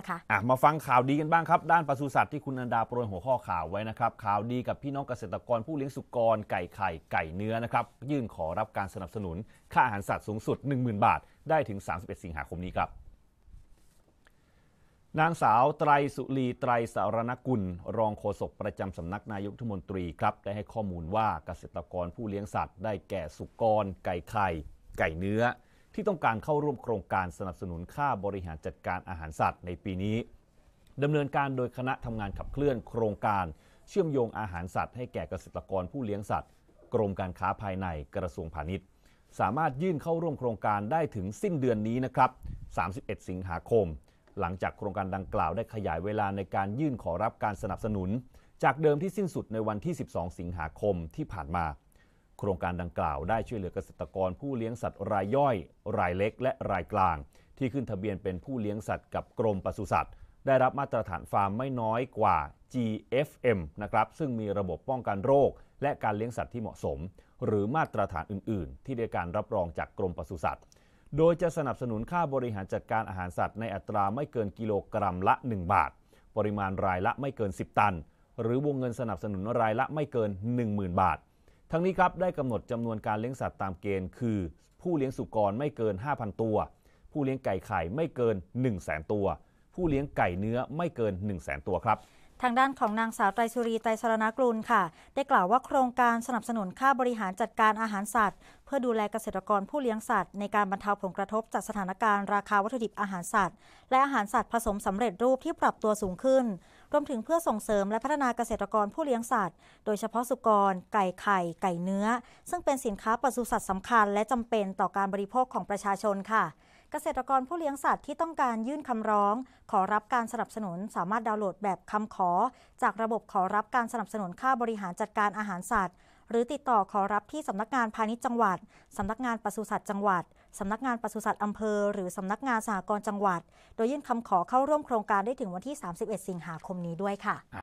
นะคะมาฟังข่าวดีกันบ้างครับด้านปศุสัตว์ที่คุณอันดาโปรยหัวข้อข่าวไว้นะครับข่าวดีกับพี่น้องเกษตรกรผู้เลี้ยงสุกรไก่ไข่ไก่เนื้อนะครับยื่นขอรับการสนับสนุนค่าอาหารสัตว์สูงสุด 10,000 บาทได้ถึง31 สิงหาคมนี้ครับนางสาวไตรสุรีไตรสารณกุลรองโฆษกประจำสำนักนายกรัฐมนตรีครับได้ให้ข้อมูลว่าเกษตรกรผู้เลี้ยงสัตว์ได้แก่สุกรไก่ไข่ไก่เนื้อที่ต้องการเข้าร่วมโครงการสนับสนุนค่าบริหารจัดการอาหารสัตว์ในปีนี้ดำเนินการโดยคณะทำงานขับเคลื่อนโครงการเชื่อมโยงอาหารสัตว์ให้แก่เกษตรกรผู้เลี้ยงสัตว์กรมการค้าภายในกระทรวงพาณิชย์สามารถยื่นเข้าร่วมโครงการได้ถึงสิ้นเดือนนี้นะครับ31 สิงหาคมหลังจากโครงการดังกล่าวได้ขยายเวลาในการยื่นขอรับการสนับสนุนจากเดิมที่สิ้นสุดในวันที่12 สิงหาคมที่ผ่านมาโครงการดังกล่าวได้ช่วยเหลือเกษตรกรผู้เลี้ยงสัตว์รายย่อยรายเล็กและรายกลางที่ขึ้นทะเบียนเป็นผู้เลี้ยงสัตว์กับกรมปศุสัตว์ได้รับมาตรฐานฟาร์มไม่น้อยกว่า GFM นะครับซึ่งมีระบบป้องกันโรคและการเลี้ยงสัตว์ที่เหมาะสมหรือมาตรฐานอื่นๆที่ได้การรับรองจากกรมปศุสัตว์โดยจะสนับสนุนค่าบริหารจัดการอาหารสัตว์ในอัตราไม่เกินกิโลกรัมละ1 บาทปริมาณรายละไม่เกิน10 ตันหรือวงเงินสนับสนุนรายละไม่เกิน 10,000 บาททั้งนี้ครับได้กำหนดจำนวนการเลี้ยงสัตว์ตามเกณฑ์คือผู้เลี้ยงสุกรไม่เกิน 5,000 ตัวผู้เลี้ยงไก่ไข่ไม่เกิน 100,000 ตัวผู้เลี้ยงไก่เนื้อไม่เกิน 100,000 ตัวครับทางด้านของนางสาวไตรสุรีไตรสรณกุลค่ะได้กล่าวว่าโครงการสนับสนุนค่าบริหารจัดการอาหารสัตว์เพื่อดูแลเกษตรกรผู้เลี้ยงสัตว์ในการบรรเทาผลกระทบจากสถานการณ์ราคาวัตถุดิบอาหารสัตว์และอาหารสัตว์ผสมสำเร็จรูปที่ปรับตัวสูงขึ้นรวมถึงเพื่อส่งเสริมและพัฒนาเกษตรกรผู้เลี้ยงสัตว์โดยเฉพาะสุกรไก่ไข่ไก่เนื้อซึ่งเป็นสินค้าปศุสัตว์สำคัญและจำเป็นต่อการบริโภคของประชาชนค่ะเกษตรกรผู้เลี้ยงสัตว์ที่ต้องการยื่นคำร้องขอรับการสนับสนุนสามารถดาวน์โหลดแบบคำขอจากระบบขอรับการสนับสนุนค่าบริหารจัดการอาหารสัตว์หรือติดต่อขอรับที่สำนักงานพาณิชย์จังหวัดสำนักงานปศุสัตว์จังหวัดสำนักงานปศุสัตว์อำเภอหรือสำนักงานสหกรณ์จังหวัดโดยยื่นคำขอเข้าร่วมโครงการได้ถึงวันที่31 สิงหาคมนี้ด้วยค่ะ